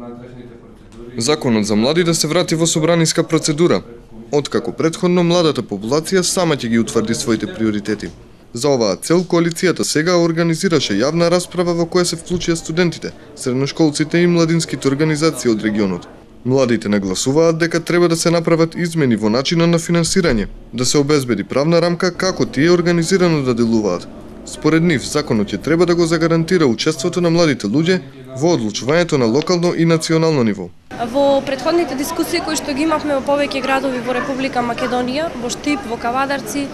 Законот за младите се врати во собраниска процедура, откако претходно младата популација сама ќе ги утврди своите приоритети. За оваа цел коалицијата сега организираше јавна расправа во која се вклучија студентите, средношколците и младинските организации од регионот. Младите нагласуваат дека треба да се направат измени во начинот на финансирање, да се обезбеди правна рамка како тие организирано да делуваат. Според нив, законот ќе треба да го загарантира учеството на младите луѓе во одлучувањето на локално и национално ниво. Во претходните дискусии кои што ги имавме во повеќе градови во Република Македонија, во Штип, во Кавадарци,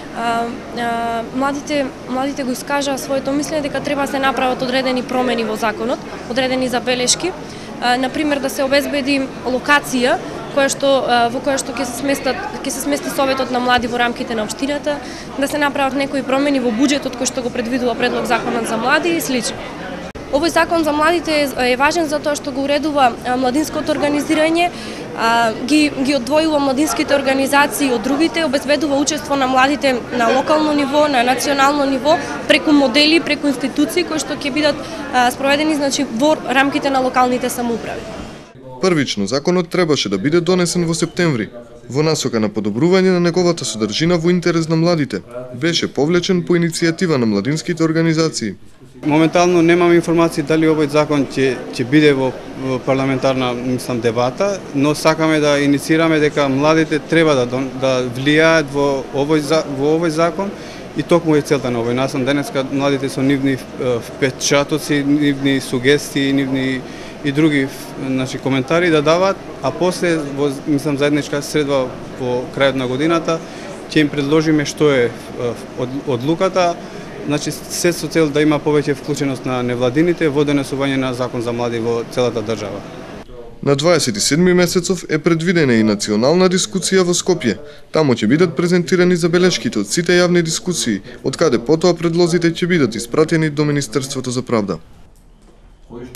младите го искажаа своето мислење дека треба да се направат одредени промени во законот, одредени забелешки, например да се обезбеди локација во која што ќе се смести советот на млади во рамките на општината, да се направат некои промени во буџетот кој што го предвидува предлог законот за млади и слично. Овој закон за младите е важен затоа што го уредува младинското организирање, ги одвојува младинските организации од другите, обезбедува учество на младите на локално ниво, на национално ниво, преку модели, преку институции кои што ќе бидат спроведени во рамките на локалните самоуправи. Првично законот требаше да биде донесен во септември, во насока на подобрување на неговата содржина во интерес на младите. Беше повлечен по иницијатива на младинските организации. Моментално немам информации дали овој закон ќе биде во парламентарна дебата, но сакаме да инициираме дека младите треба да влијаат во овој закон и токму е целта на овој. Насам денеска младите со нивни впечатоци, нивни сугестии, нивни и други коментари да дават, а после во заедничка средба во крајот на годината ќе им предложиме што е одлуката. Се со цел да има повеќе вклученост на невладините во донесување на закон за млади во целата држава. На 27 месецов е предвидена и национална дискусија во Скопје. Таму ќе бидат презентирани забелешките од сите јавни дискусии, од каде потоа предлозите ќе бидат испратени до Министерството за правда.